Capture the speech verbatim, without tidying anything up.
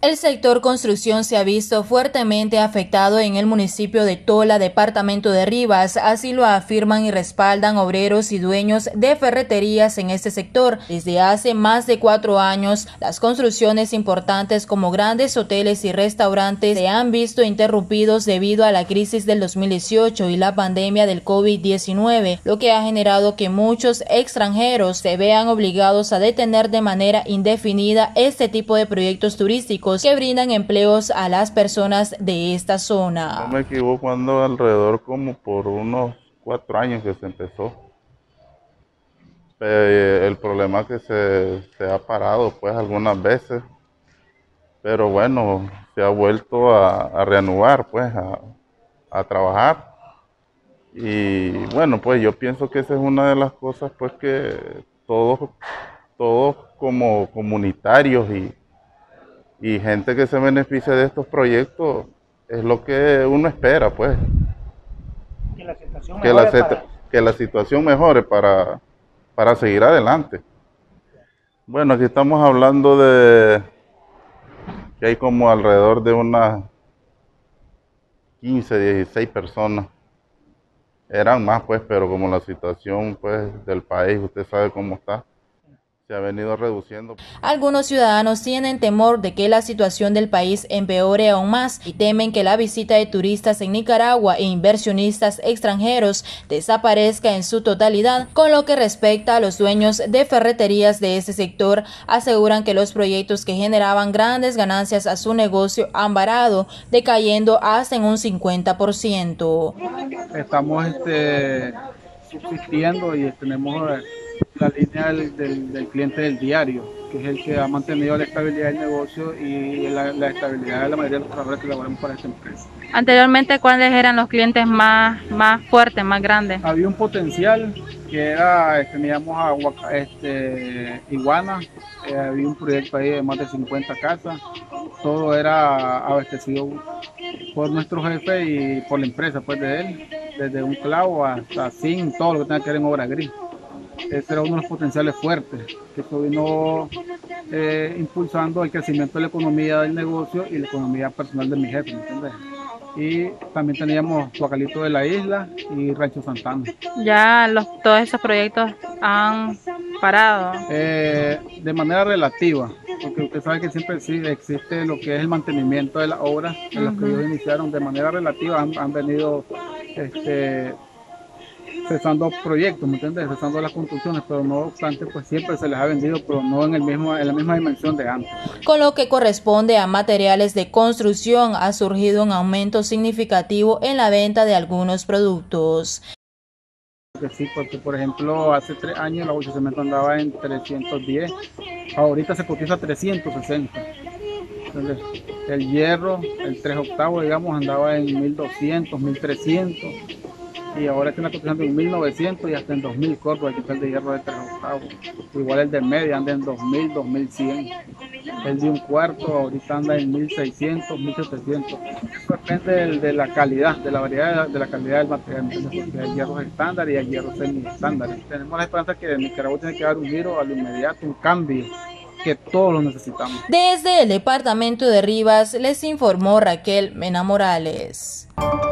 El sector construcción se ha visto fuertemente afectado en el municipio de Tola, departamento de Rivas, así lo afirman y respaldan obreros y dueños de ferreterías en este sector. Desde hace más de cuatro años, las construcciones importantes como grandes hoteles y restaurantes se han visto interrumpidos debido a la crisis del dos mil dieciocho y la pandemia del COVID diecinueve, lo que ha generado que muchos extranjeros se vean obligados a detener de manera indefinida este tipo de proyectos turísticos que brindan empleos a las personas de esta zona. No me equivoco, ando alrededor como por unos cuatro años que se empezó. Eh, el problema es que se, se ha parado pues algunas veces, pero bueno, se ha vuelto a, a reanudar pues a, a trabajar. Y bueno, pues yo pienso que esa es una de las cosas pues que todos, todos como comunitarios y Y gente que se beneficia de estos proyectos es lo que uno espera, pues. Que la situación que mejore, la, para... que la situación mejore para, para seguir adelante. Bueno, aquí estamos hablando de que hay como alrededor de unas quince, dieciséis personas. Eran más, pues, pero como la situación pues del país, usted sabe cómo está, se ha venido reduciendo. Algunos ciudadanos tienen temor de que la situación del país empeore aún más y temen que la visita de turistas en Nicaragua e inversionistas extranjeros desaparezca en su totalidad. Con lo que respecta a los dueños de ferreterías de este sector, aseguran que los proyectos que generaban grandes ganancias a su negocio han varado, decayendo hasta en un cincuenta por ciento. Estamos este, subsistiendo y tenemos la línea del, del, del cliente del diario, que es el que ha mantenido la estabilidad del negocio y la, la estabilidad de la mayoría de los trabajadores que laboramos para esta empresa. Anteriormente, ¿cuáles eran los clientes más, más fuertes, más grandes? Había un potencial que era, teníamos a este, Iguana, eh, había un proyecto ahí de más de cincuenta casas, todo era abastecido por nuestro jefe y por la empresa pues de él, desde un clavo hasta zinc, todo lo que tenga que ver en obra gris. Ese era uno de los potenciales fuertes, que esto vino eh, impulsando el crecimiento de la economía del negocio y la economía personal de mi jefe, ¿me entiendes? Y también teníamos Guacalito de la Isla y Rancho Santana. ¿Ya los, todos esos proyectos han parado? Eh, de manera relativa, porque usted sabe que siempre sí existe lo que es el mantenimiento de las obras, en los uh-huh. que ellos iniciaron de manera relativa, han, han venido este, cesando proyectos, ¿me entiendes? Cesando las construcciones, pero no obstante, pues siempre se les ha vendido, pero no en, el mismo, en la misma dimensión de antes. Con lo que corresponde a materiales de construcción, ha surgido un aumento significativo en la venta de algunos productos. Sí, porque por ejemplo, hace tres años la bolsa de cemento andaba en trescientos diez, ahorita se cotiza a trescientos sesenta. Entonces, el hierro, el tres octavos, digamos, andaba en mil doscientos, mil trescientos. Y ahora está cotizando en mil novecientos y hasta en dos mil corto, aquí está el de hierro de tres octavos. Igual el de media anda en dos mil, dos mil cien. El de un cuarto ahorita anda en mil seiscientos, mil setecientos. Eso depende de, de la calidad, de la variedad, de la calidad del material. Porque hay hierros estándar y hay hierros semi-estándar. Tenemos la esperanza que Nicaragua tiene que dar un giro a lo inmediato, un cambio, que todos lo necesitamos. Desde el departamento de Rivas les informó Raquel Mena Morales.